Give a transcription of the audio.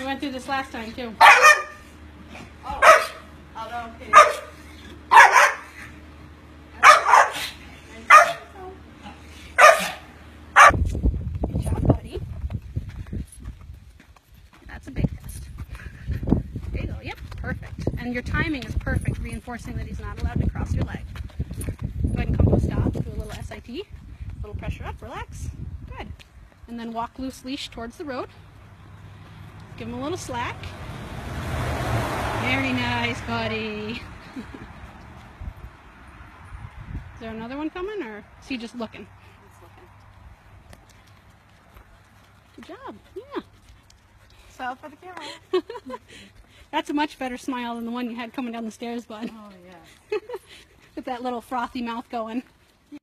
went through this last time too. Oh, okay. Good job, buddy. That's a big test. There you go. Yep, perfect. And your timing is perfect, reinforcing that he's not allowed to cross your leg. Go ahead and come to a stop. Do a little SIT. A little pressure up. Relax. Good. And then walk loose leash towards the road. Give him a little slack. Very nice, buddy. Is there another one coming, or is he just looking? He's looking. Good job. Yeah. Smile for the camera. That's a much better smile than the one you had coming down the stairs, bud. Oh, yeah. With that little frothy mouth going.